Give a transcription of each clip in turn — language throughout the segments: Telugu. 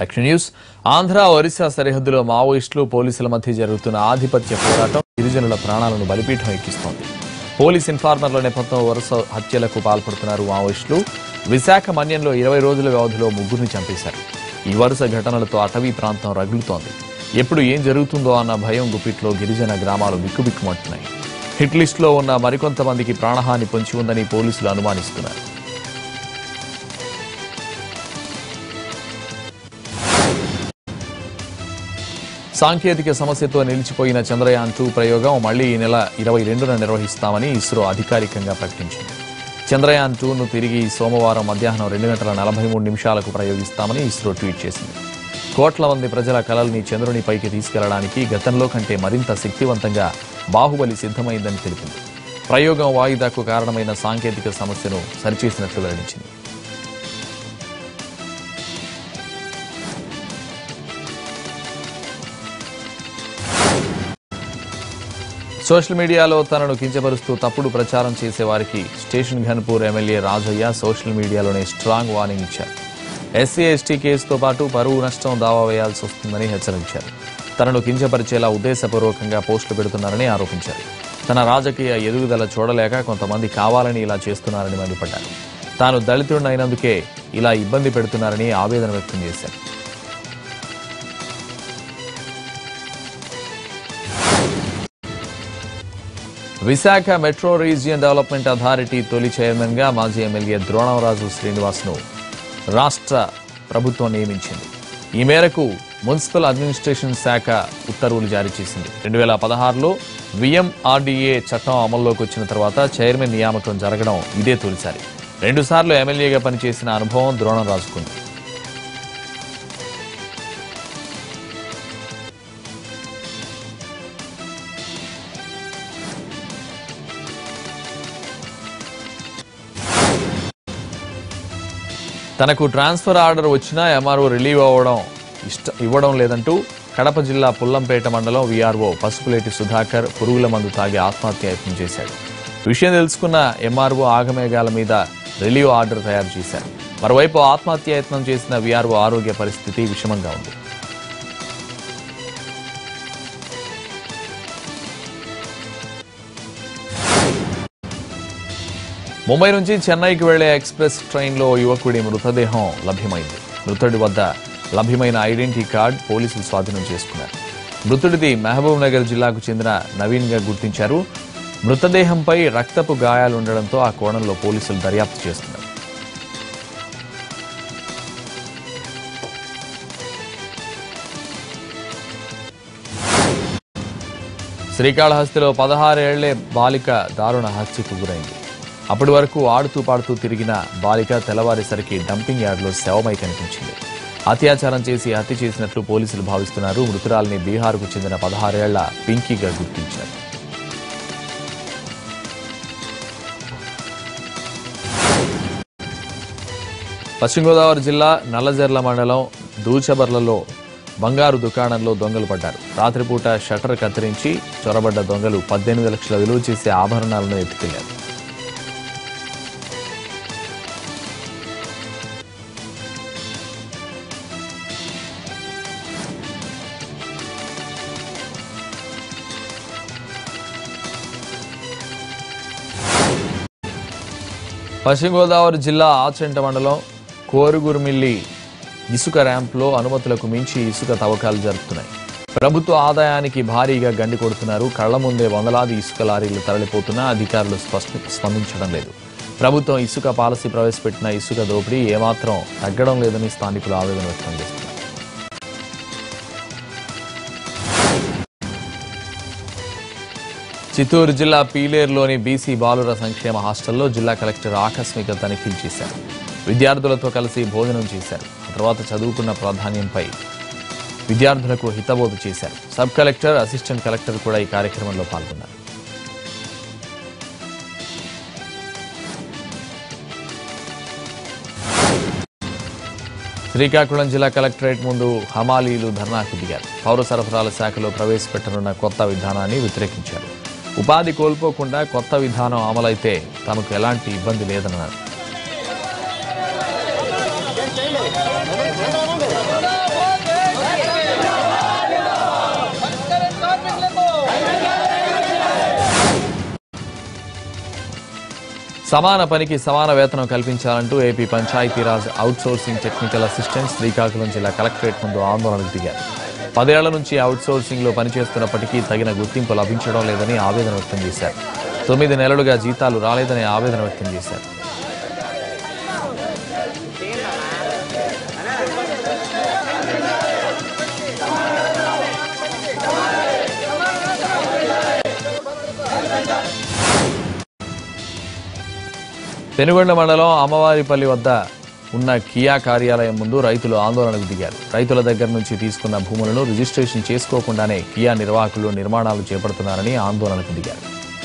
యాక్షన్ న్యూస్ ఆంధ్ర ఒరిస్సా సరిహద్దులో మావోయిస్టులు పోలీసుల మధ్య జరుగుతున్న ఆధిపత్య పోరాటం గిరిజనుల ప్రాణాలను బలిపీఠం ఎక్కిస్తోంది. పోలీస్ ఇన్ఫార్మర్ల నేపథ్యంలో వరుస హత్యలకు పాల్పడుతున్నారు మావోయిస్టులు. విశాఖ మన్యంలో 20 రోజుల వ్యవధిలో ముగ్గురిని చంపేశారు. ఈ వరుస ఘటనలతో అటవీ ప్రాంతం రగులుతోంది. ఎప్పుడు ఏం జరుగుతుందో అన్న భయం గుప్పిట్లో గిరిజన గ్రామాలు బిక్కుబిక్కుమంటున్నాయి. హిట్ లిస్టులో ఉన్న మరికొంతమందికి ప్రాణహాని పొంచి ఉందని పోలీసులు అనుమానిస్తున్నారు. సాంకేతిక సమస్యతో నిలిచిపోయిన చంద్రయాన్ 2 ప్రయోగం మళ్లీ ఈ నెల 22న నిర్వహిస్తామని ఇస్రో అధికారికంగా ప్రకటించింది. చంద్రయాన్ 2ను తిరిగి సోమవారం మధ్యాహ్నం 2:43 ప్రయోగిస్తామని ఇస్రో ట్వీట్ చేసింది. కోట్ల మంది ప్రజల కలల్ని చంద్రునిపైకి తీసుకెళ్లడానికి గతంలో కంటే మరింత శక్తివంతంగా బాహుబలి సిద్ధమైందని తెలిపింది. ప్రయోగం వాయిదాకు కారణమైన సాంకేతిక సమస్యను సరిచేసినట్లు వెల్లడించింది. సోషల్ మీడియాలో తనను కించపరుస్తూ తప్పుడు ప్రచారం చేసే వారికి station Ghanpur MLA Rajaiah social మీడియాలోనే స్ట్రాంగ్ వార్నింగ్ ఇచ్చారు. ఎస్సీ ఎస్టీ కేసుతో పాటు పరువు నష్టం దావా వేయాల్సి వస్తుందని హెచ్చరించారు. తనను కించపరిచేలా ఉద్దేశపూర్వకంగా పోస్టులు పెడుతున్నారని ఆరోపించారు. తన రాజకీయ ఎదుగుదల చూడలేక కొంతమంది కావాలని ఇలా చేస్తున్నారని మండిపడ్డారు. తాను దళితుడినైనందుకే ఇలా ఇబ్బంది పెడుతున్నారని ఆవేదన వ్యక్తం చేశారు. Visakha metro region development authority తొలి చైర్మన్ గా మాజీ ఎమ్మెల్యే ద్రోణంరాజు శ్రీనివాస్ను రాష్ట్ర ప్రభుత్వం నియమించింది. ఈ మేరకు మున్సిపల్ అడ్మినిస్ట్రేషన్ శాఖ ఉత్తర్వులు జారీ చేసింది. 2016లో విఎంఆర్డీఏ చట్టం అమల్లోకి వచ్చిన తర్వాత చైర్మన్ నియామకం జరగడం ఇదే తొలిసారి. 2 సార్లు ఎమ్మెల్యేగా పనిచేసిన అనుభవం ద్రోణంరాజుకుంది. తనకు ట్రాన్స్ఫర్ ఆర్డర్ వచ్చినా ఎంఆర్ఓ రిలీవ్ ఇవ్వడం లేదంటూ కడప జిల్లా పుల్లంపేట మండలం వీఆర్ఓ పసుపులేటి సుధాకర్ పురుగుల మందు తాగి ఆత్మహత్యాయత్నం చేశాడు. విషయం తెలుసుకున్న ఎంఆర్ఓ ఆగమేఘాల మీద రిలీవ్ ఆర్డర్ తయారు చేశారు. మరోవైపు ఆత్మహత్యాయత్నం చేసిన వీఆర్ఓ ఆరోగ్య పరిస్థితి విషమంగా ఉంది. ముంబై నుంచి చెన్నైకి వెళ్లే ఎక్స్ప్రెస్ ట్రైన్లో యువకుడి మృతదేహం లభ్యమైంది. మృతుడి వద్ద లభ్యమైన ఐడెంటిటీ కార్డ్ పోలీసులు స్వాధీనం చేసుకున్నారు. మృతుడిది మహబూబ్ నగర్ జిల్లాకు చెందిన నవీన్ గా గుర్తించారు. మృతదేహంపై రక్తపు గాయాలుండడంతో ఆ కోణంలో పోలీసులు దర్యాప్తు చేస్తున్నారు. శ్రీకాళహస్తిలో 16 ఏళ్లే బాలిక దారుణ హత్యకు గురైంది. అప్పటి వరకు ఆడుతూ పాడుతూ తిరిగిన బాలిక తెల్లవారేసరికి డంపింగ్ యార్డులో శవమై కనిపించింది. అత్యాచారం చేసి హత్య చేసినట్లు పోలీసులు భావిస్తున్నారు. మృతురాలిని బీహార్కు చెందిన 16 ఏళ్ల పింకీగా గుర్తించారు. పశ్చిమ గోదావరి జిల్లా నల్లజర్ల మండలం దూచబర్లలో బంగారు దుకాణంలో దొంగలు పడ్డారు. రాత్రిపూట షట్టర్ కత్తిరించి చొరబడ్డ దొంగలు 18 లక్షల విలువ చేసే ఆభరణాలను ఎత్తుకెళ్లారు. పశ్చిమ గోదావరి జిల్లా ఆచంట మండలం కోరుగుర్మిల్లి ఇసుక ర్యాంప్లో అనుమతులకు మించి ఇసుక తవ్వకాలు జరుపుతున్నాయి. ప్రభుత్వ ఆదాయానికి భారీగా గండి కొడుతున్నారు. కళ్ల ముందే వందలాది ఇసుక లారీలు తరలిపోతున్నా అధికారులు స్పందించడం లేదు. ప్రభుత్వం ఇసుక పాలసీ ప్రవేశపెట్టిన ఇసుక దోపిడీ ఏమాత్రం తగ్గడం లేదని స్థానికులు ఆవేదన వ్యక్తం చేస్తున్నారు. చిత్తూరు జిల్లా పీలేరులోని బీసీ బాలుర సంక్షేమ హాస్టల్లో జిల్లా కలెక్టర్ ఆకస్మిక తనిఖీలు చేశారు. విద్యార్థులతో కలిసి భోజనం చేశారు. ఆ తర్వాత చదువుకున్న ప్రాధాన్యంపై విద్యార్థులకు హితబోధ చేశారు. సబ్ కలెక్టర్, అసిస్టెంట్ కలెక్టర్ కూడా ఈ కార్యక్రమంలో పాల్గొన్నారు. శ్రీకాకుళం జిల్లా కలెక్టరేట్ ముందు హమాలీలు ధర్నాకు దిగారు. పౌర సరఫరాల శాఖలో ప్రవేశపెట్టనున్న కొత్త విధానాన్ని వ్యతిరేకించారు. ఉపాధి కోల్పోకుండా కొత్త విధానం అమలైతే తమకు ఎలాంటి ఇబ్బంది లేదన్నారు. సమాన పనికి సమాన వేతనం కల్పించాలంటూ AP Panchayati Raj outsourcing technical assistants Srikakulam జిల్లా కలెక్టరేట్ ముందు ఆందోళనకు దిగారు. 10 ఏళ్ల నుంచి అవుట్సోర్సింగ్ లో పనిచేస్తున్నప్పటికీ తగిన గుర్తింపు లభించడం లేదని ఆవేదన వ్యక్తం చేశారు. 9 నెలలుగా జీతాలు రాలేదని ఆవేదన వ్యక్తం చేశారు. పెనుగొండ మండలం అమ్మవారిపల్లి వద్ద ఉన్న కియా కార్యాలయం ముందు రైతులు ఆందోళనకు దిగారు. రైతుల దగ్గర నుంచి తీసుకున్న భూములను రిజిస్ట్రేషన్ చేసుకోకుండానే కియా నిర్వాహకులు నిర్మాణాలు చేపడుతున్నారని ఆందోళనకు దిగారు.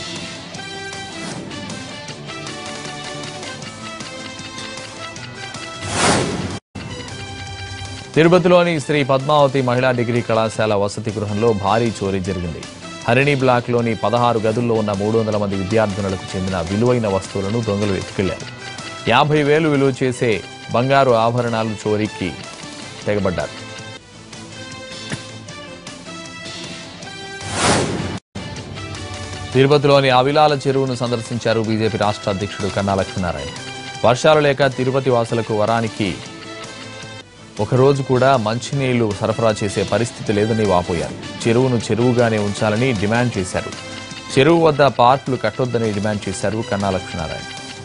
తిరుపతిలోని శ్రీ పద్మావతి మహిళా డిగ్రీ కళాశాల వసతి గృహంలో భారీ చోరీ జరిగింది. హరిణి బ్లాక్లోని 16 గదుల్లో ఉన్న 300 మంది విద్యార్థినులకు చెందిన విలువైన వస్తువులను దొంగలు ఎత్తుకెళ్లారు. 50,000 విలువ చేసే బంగారు ఆభరణాలు చోరీకి తెగబడ్డారు. తిరుపతిలోని అవిలాల చెరువును సందర్శించారు బీజేపీ రాష్ట్ర అధ్యక్షుడు కన్నా లక్ష్మీనారాయణ. వర్షాలు లేక తిరుపతి వాసులకు వరానికి ఒకరోజు కూడా మంచినీళ్లు సరఫరా చేసే పరిస్థితి లేదని వాపోయారు. చెరువును చెరువుగానే ఉంచాలని డిమాండ్ చేశారు. చెరువు వద్ద పార్కులు కట్టొద్దని డిమాండ్ చేశారు కన్నా లక్ష్మీనారాయణ.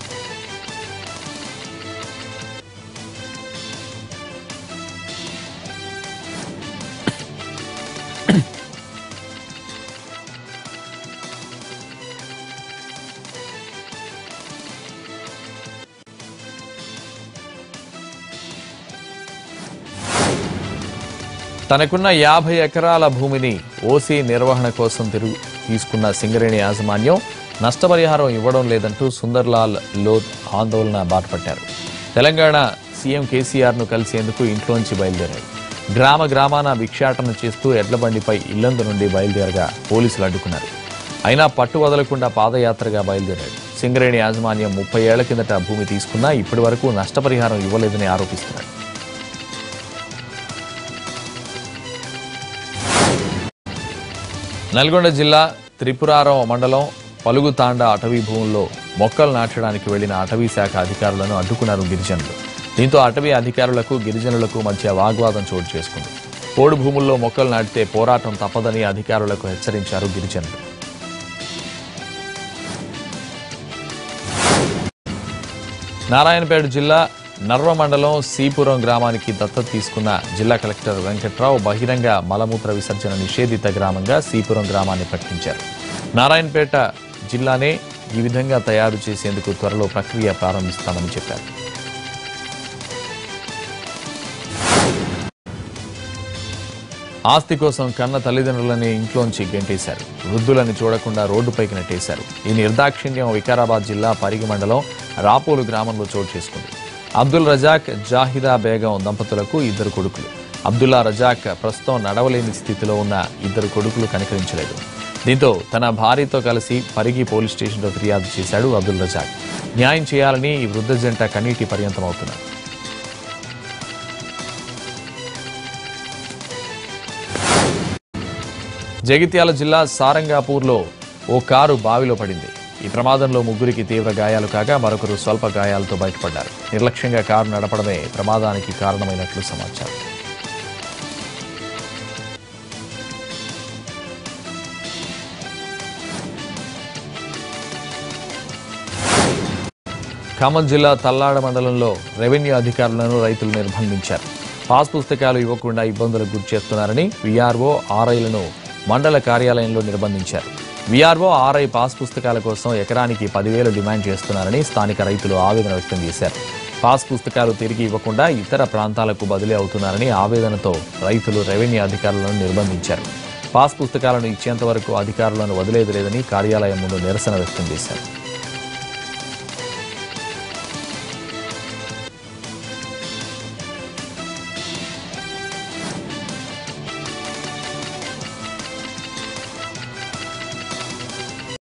తనకున్న 50 ఎకరాల భూమిని ఓసీ నిర్వహణ కోసం తీసుకున్న సింగరేణి యాజమాన్యం నష్టపరిహారం ఇవ్వడం లేదంటూ సుందర్లాల్ లోద్ ఆందోళన బాటపట్టారు. తెలంగాణ సీఎం కేసీఆర్ను కలిసేందుకు ఇంట్లోంచి బయలుదేరారు. గ్రామాన భిక్షాటన చేస్తూ ఎడ్లబండిపై ఇల్లందు నుండి బయలుదేరగా పోలీసులు అడ్డుకున్నారు. అయినా పట్టు వదలకుండా పాదయాత్రగా బయలుదేరాడు. సింగరేణి యాజమాన్యం 30 ఏళ్ల కిందట భూమి తీసుకున్నా ఇప్పటి వరకు నష్టపరిహారం ఇవ్వలేదని ఆరోపిస్తున్నాడు. నల్గొండ జిల్లా త్రిపురారం మండలం పలుగుతాండ అటవీ భూముల్లో మొక్కలు నాటడానికి వెళ్లిన అటవీ శాఖ అధికారులను అడ్డుకున్నారు గిరిజనులు. దీంతో అటవీ అధికారులకు గిరిజనులకు మధ్య వాగ్వాదం చోటు చేసుకుంది. పోడు భూముల్లో మొక్కలు నాటితే పోరాటం తప్పదని అధికారులకు హెచ్చరించారు గిరిజనులు. నారాయణపేట జిల్లా నర్వ మండలం సీపురం గ్రామానికి దత్తత తీసుకున్న జిల్లా కలెక్టర్ వెంకట్రావు బహిరంగ మలమూత్ర విసర్జన నిషేధిత గ్రామంగా సీపురం గ్రామాన్ని ప్రకటించారు. నారాయణపేట జిల్లానే ఈ విధంగా తయారు చేసేందుకు త్వరలో ప్రక్రియ ప్రారంభిస్తామని చెప్పారు. ఆస్తి కోసం కన్న తల్లిదండ్రులని ఇంట్లోంచి గెంటేశారు. వృద్ధులని చూడకుండా రోడ్డుపైకి నెట్టేశారు. ఈ నిర్దాక్షిణ్యం వికారాబాద్ జిల్లా పరిగి మండలం రాపోలు గ్రామంలో చోటు చేసుకుంది. అబ్దుల్ రజాక్ జాహిదా బేగం దంపతులకు 2 కొడుకులు. అబ్దుల్లా రజాక్ ప్రస్తుతం నడవలేని స్థితిలో ఉన్న 2 కొడుకులు కనికరించలేదు. దీంతో తన భార్యతో కలిసి పరిగి పోలీస్ స్టేషన్లో ఫిర్యాదు చేశాడు అబ్దుల్ రజాక్. న్యాయం చేయాలని ఈ వృద్ధ జంట కన్నీటి పర్యంతమవుతున్నారు. జగిత్యాల జిల్లా సారంగాపూర్లో ఓ కారు బావిలో పడింది. ఈ ప్రమాదంలో 3 తీవ్ర గాయాలు కాగా మరొకరు స్వల్ప గాయాలతో బయటపడ్డారు. నిర్లక్ష్యంగా కారు నడపడమే ప్రమాదానికి కారణమైనట్లు సమాచారం. ఖమ్మం జిల్లా తల్లాడ మండలంలో రెవెన్యూ అధికారులను రైతులు నిర్బంధించారు. పాస్ పుస్తకాలు ఇవ్వకుండా ఇబ్బందులకు గురిచేస్తున్నారని వీఆర్ఓ ఆర్ఐలను మండల కార్యాలయంలో నిర్బంధించారు. వీఆర్ఓ ఆర్ఐ పాస్ పుస్తకాల కోసం ఎకరానికి 10,000 డిమాండ్ చేస్తున్నారని స్థానిక రైతులు ఆవేదన వ్యక్తం చేశారు. పాస్ పుస్తకాలు తిరిగి ఇవ్వకుండా ఇతర ప్రాంతాలకు బదిలీ అవుతున్నారని ఆవేదనతో రైతులు రెవెన్యూ అధికారులను నిర్బంధించారు. పాస్ పుస్తకాలను ఇచ్చేంత వరకు అధికారులను వదిలేది లేదని కార్యాలయం ముందు నిరసన వ్యక్తం చేశారు.